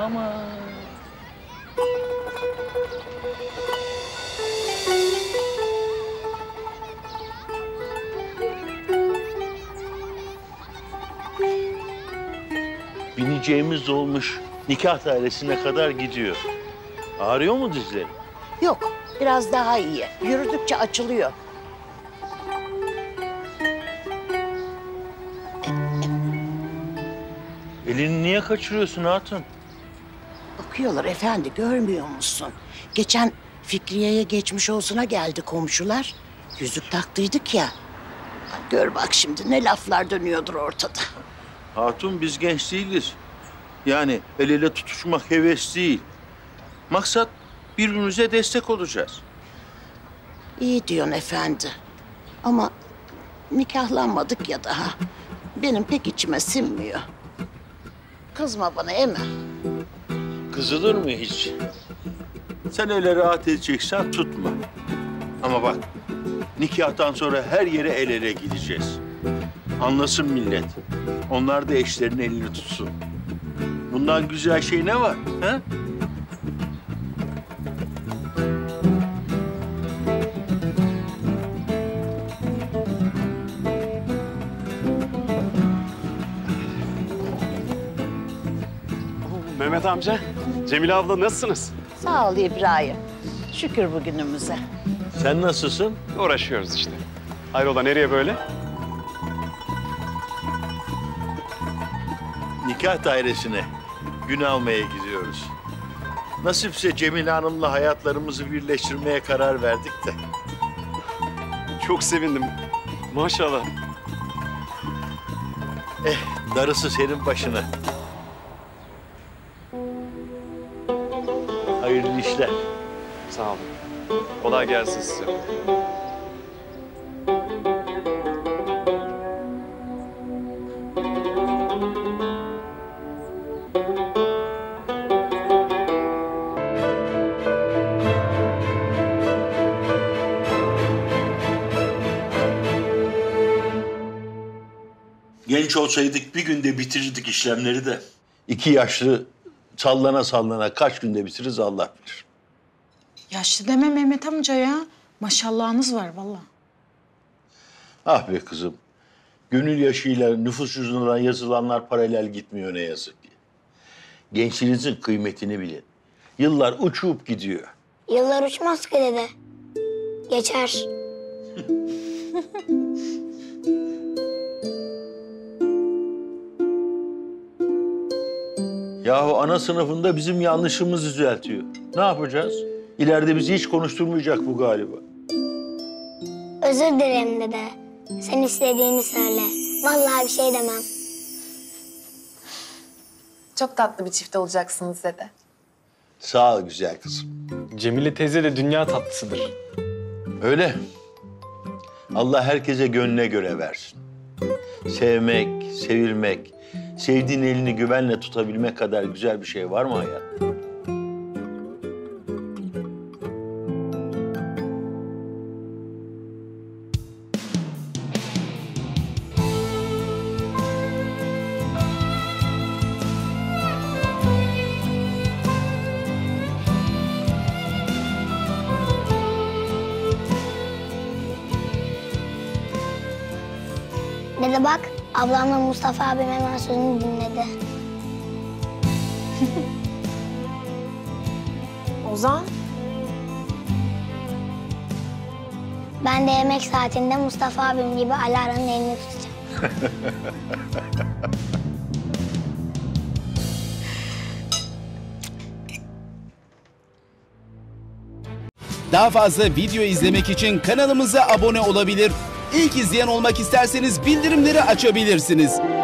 ama. Bineceğimiz olmuş nikah dairesine kadar gidiyor. Ağrıyor mu dizlerin? Yok, biraz daha iyi. Yürüdükçe açılıyor. Elini niye kaçırıyorsun hatun? Bakıyorlar efendi, görmüyor musun? Geçen Fikriye'ye geçmiş olsuna geldi komşular. Yüzük taktıydık ya. Gör bak şimdi ne laflar dönüyordur ortada. Hatun biz genç değiliz. Yani el ele tutuşmak heves değil. Maksat birbirimize destek olacağız. İyi diyorsun efendi. Ama nikahlanmadık ya daha. Benim pek içime sinmiyor. Kızma bana Eme. Kızılır mı hiç? Sen öyle rahat edeceksen tutma. Ama bak, nikahtan sonra her yere el ele gideceğiz. Anlasın millet. Onlar da eşlerinin elini tutsun. Bundan güzel şey ne var? Ha? Mehmet amca, Cemile abla nasılsınız? Sağ ol İbrahim. Şükür bugünümüze. Sen nasılsın? Uğraşıyoruz işte. Hayrola nereye böyle? Nikah dairesine gün almaya gidiyoruz. Nasipse Cemile Hanım'la hayatlarımızı birleştirmeye karar verdik de. Çok sevindim. Maşallah. Darısı senin başına. Hayırlı işler. Sağ olun. Kolay gelsin size. Genç olsaydık bir günde bitirirdik işlemleri de. İki yaşlı sallana sallana kaç günde bitiririz Allah bilir. Yaşlı deme Mehmet amca ya. Maşallahınız var vallahi. Ah be kızım. Gönül yaşıyla nüfus cüzdanına yazılanlar paralel gitmiyor ne yazık ki. Gençliğinizin kıymetini bilin. Yıllar uçup gidiyor. Yıllar uçmaz ki dede. Geçer. Yahu ana sınıfında bizim yanlışımızı düzeltiyor. Ne yapacağız? İleride bizi hiç konuşturmayacak bu galiba. Özür dilerim dede. Sen istediğini söyle. Vallahi bir şey demem. Çok tatlı bir çift olacaksınız dede. Sağ ol güzel kızım. Cemile teyze de dünya tatlısıdır. Öyle. Allah herkese gönlüne göre versin. Sevmek, sevilmek, sevdiğin elini güvenle tutabilmek kadar güzel bir şey var mı hayatta? Dede bak, ablamla Mustafa abim hemen sözünü dinledi. Ozan, Ben de yemek saatinde Mustafa abim gibi Alara'nın elini tutacağım. Daha fazla video izlemek için kanalımıza abone olabilir. İlk izleyen olmak isterseniz bildirimleri açabilirsiniz.